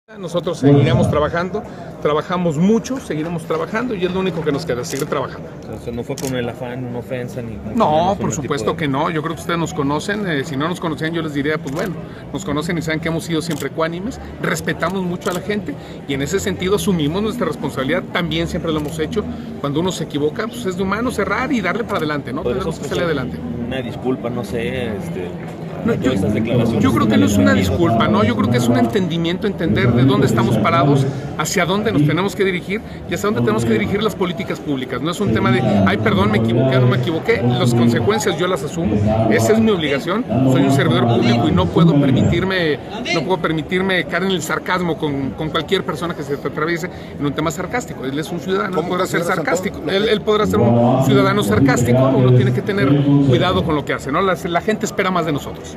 Nosotros seguiremos trabajando, trabajamos mucho, seguiremos trabajando y es lo único que nos queda, seguir trabajando. O sea, no fue con el afán, una ofensa ni... No, por supuesto que no, yo creo que ustedes nos conocen, si no nos conocían yo les diría, pues bueno, nos conocen y saben que hemos sido siempre ecuánimes, respetamos mucho a la gente y en ese sentido asumimos nuestra responsabilidad, también siempre lo hemos hecho, cuando uno se equivoca, pues es de humano cerrar y darle para adelante, ¿no? Tenemos que salir adelante. Una disculpa, no sé, No, yo creo que no es una disculpa, ¿no? Yo creo que es un entendimiento, entender de dónde estamos parados, hacia dónde nos tenemos que dirigir y hacia dónde tenemos que dirigir las políticas públicas. No es un tema de, ay, perdón, me equivoqué, no me equivoqué. Las consecuencias yo las asumo. Esa es mi obligación. Soy un servidor público y no puedo permitirme caer en el sarcasmo con cualquier persona que se atraviese en un tema sarcástico. Él es un ciudadano, podrá ser sarcástico. Él podrá ser un ciudadano sarcástico. Uno tiene que tener cuidado con lo que hace, ¿no? La gente espera más de nosotros.